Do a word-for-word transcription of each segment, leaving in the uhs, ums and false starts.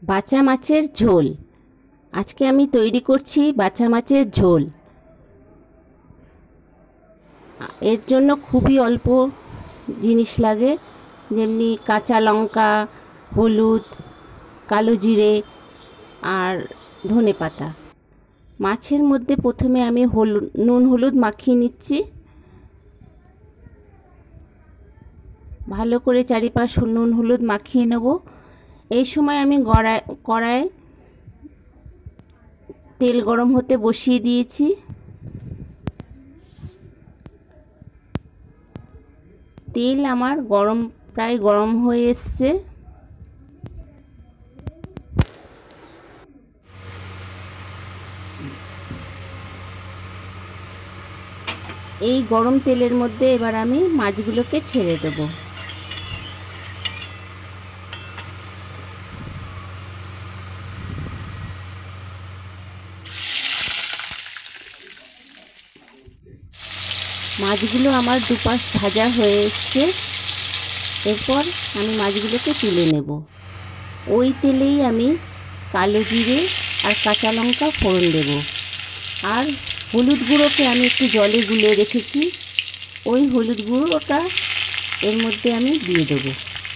বাচা মাছের ঝোল। আজকে আমি তৈরি করছি বাচা মাছের ঝোল। এর জন্য খুবই অল্প জিনিস লাগে, যেমনি কাঁচা লঙ্কা, হলুদ, কালো জিরে আর ধনে পাতা। মাছের মধ্যে প্রথমে আমি হলুদ নুন হলুদ মাখিয়ে নিচ্ছি। ভালো করে চারিপাশ নুন হলুদ মাখিয়ে নেব। এই সময় আমি কড়াই কড়ায় তেল গরম হতে বসিয়ে দিয়েছি। তেল আমার গরম প্রায় গরম হয়ে এসছে। এই গরম তেলের মধ্যে এবার আমি মাছগুলোকে ছেড়ে দেব। মাছগুলো আমার দুপাশ ভাজা হয়ে এসছে। এরপর আমি মাছগুলোকে তুলে নেব। ওই তেলেই আমি কালো জিরে আর কাঁচা লঙ্কা ফোড়ন দেব। আর হলুদ গুঁড়োকে আমি একটু জলে গুলে রেখেছি, ওই হলুদ গুঁড়োটা এর মধ্যে আমি দিয়ে দেব।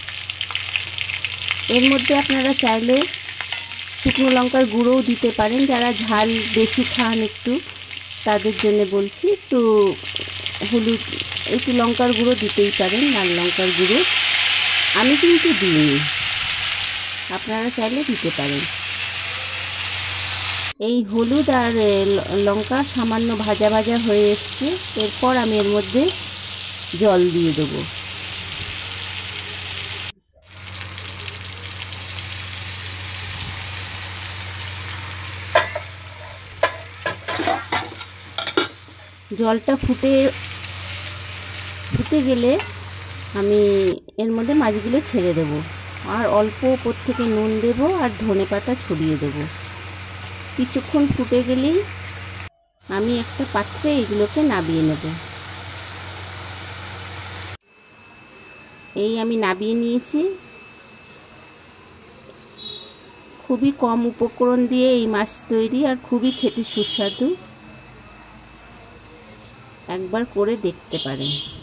এর মধ্যে আপনারা চাইলে শুকনো লঙ্কার গুঁড়োও দিতে পারেন, যারা ঝাল বেশি খান একটু তাদের জন্য বলছি। একটু হলুদ একটু লঙ্কার গুঁড়ো দিতেই পারেন, লাল লঙ্কার গুঁড়ো। আমি কিন্তু দিইনি, আপনারা চাইলে দিতে পারেন। এই হলুদ আর লঙ্কা সামান্য ভাজা ভাজা হয়ে এসছে। এরপর আমি এর মধ্যে জল দিয়ে দেব। জলটা ফুটে ফুটে গেলে আমি এর মধ্যে মাছগুলো ছেড়ে দেব। আর অল্প ওপর থেকে নুন দেব আর ধনে পাতা ছড়িয়ে দেব। কিছুক্ষণ ফুটে গেলেই আমি একটা পাত্রে এগুলোকে নামিয়ে নেব। এই আমি নামিয়ে নিয়েছি। খুবই কম উপকরণ দিয়ে এই মাছ তৈরি, আর খুবই খেতে সুস্বাদু। একবার করে দেখতে পারেন।